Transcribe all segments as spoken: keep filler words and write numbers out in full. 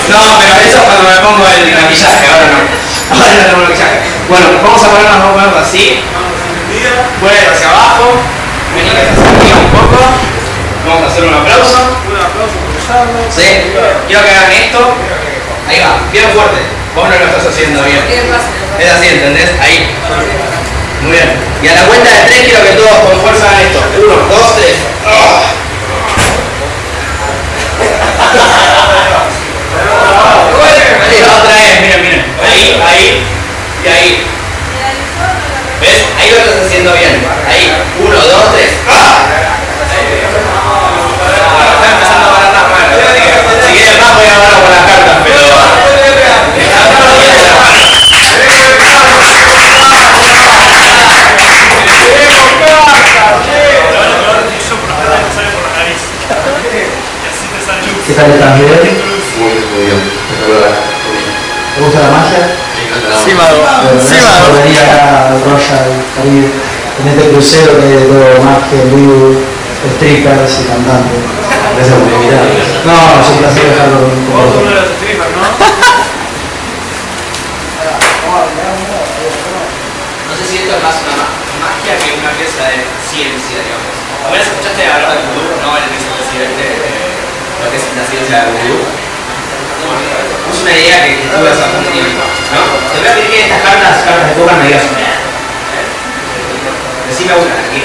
No, pero eso cuando me pongo el maquillaje, ahora no. Ahora no tengo maquillaje. Bueno, vamos a ponernos, vamos a ponernos así. Vuelve hacia abajo. Vení que se acerque un poco. Vamos a hacer un aplauso. Un aplauso por usarlo. Sí. Quiero que hagan esto. Ahí va, bien fuerte. Vos no lo estás haciendo bien. Es así, ¿entendés? Ahí. Muy bien. Y a la cuenta de tres quiero que todos con fuerza hagan esto. Uno, dos, tres. ¡Oh! Ahí, otra vez, miren, miren. Ahí, ahí y ahí. ¿Ves? Ahí lo estás haciendo bien. Ahí. Uno, dos, tres. ¡Ah! Está empezando a parar las manos. Si quieren más voy a hablar con las cartas, pero... ¿Qué tal estás, Miguel? Muy bien, muy bien. ¿Te gusta la magia? Sí, mago. Bueno, Sí, gracias por mago. venir acá al Royal Caribe en este crucero que es de todo magia, vivo, strippers y cantantes. Gracias por invitarme. No, es un placer dejarlo con Vos sos uno de los strippers, ¿no? No sé si esto es más una magia que una pieza de ciencia, digamos. A ver, ¿escuchaste hablar del vudú? No, el vicepresidente de lo que es la ciencia del vudú. Es una idea que, que tuve hace bastante tiempo, ¿no? Te voy a pedir que estas cartas, cartas de póker, me digas una. Decime una, aquí.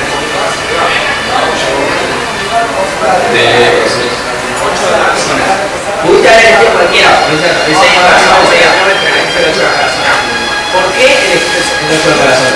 De... Ocho corazones. Pudiste haber elegido cualquiera, de seis corazones, de seis corazones. ¿Por qué elegiste el ocho de corazones?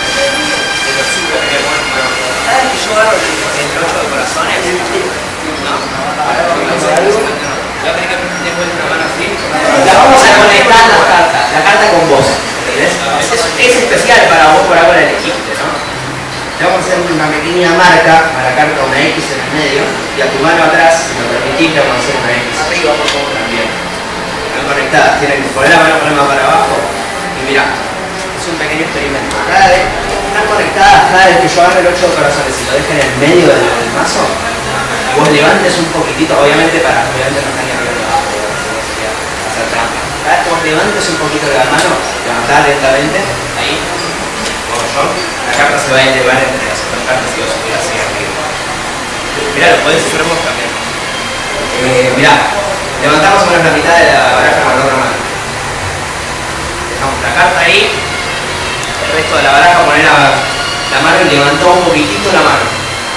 ¿Sabes que yo agarro el ocho de corazones? ¿No? Voy a tener que prender vuelta una mano así. La vamos a conectar las cartas, la carta con vos. ¿Entendés? Es, es especial para vos, por algo la elegiste, ¿no? Le vamos a hacer una pequeña marca a la carta, una X en el medio, y a tu mano atrás, si lo permitís, le vamos a hacer una X. Arriba, por favor, también. Están conectadas, tienen que poner la mano, poner más para abajo. Y mirá, es un pequeño experimento. Cada vez, están conectadas cada vez que yo agarre el ocho de corazones y lo deje en el medio del, del mazo, vos levantes un poquitito, obviamente para obviamente no estar ni arriba de abajo, sería hacer trampa. Cada vez que vos levantes un poquito de la mano, levantá lentamente, ahí, como yo, la carta se va a elevar entre las otras cartas y vos subir así arriba. Mirá, lo podés hacer vos también. Eh, mirá, levantamos una la mitad de la baraja con la otra mano. Dejamos la carta ahí, el resto de la baraja poner la, la mano y levantó un poquitito la mano.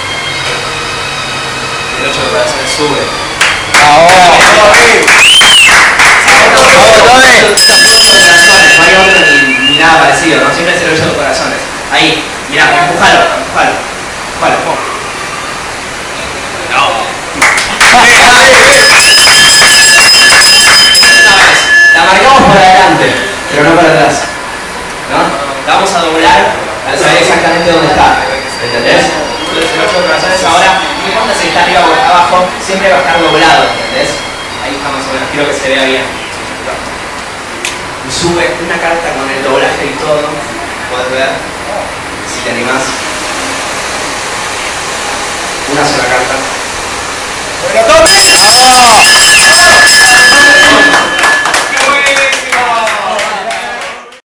El ocho de corazones sube. ¡Vamos! No hay otro ni, ni nada parecido, ¿no? Siempre es el ocho de corazones. Ahí, mirá, empujalo, empujalo. Empujalo, pum. No. La marcamos por adelante, pero no para atrás. ¿No? La vamos a doblar para saber exactamente dónde está. ¿Entendés? Entonces el ocho de corazones ahora, no importa si está arriba o está abajo, siempre va a estar doblado, ¿entendés? Ahí está más o menos, quiero que se vea bien. Y sube una carta con el doblaje y todo, puedes ver, si te animás. Una sola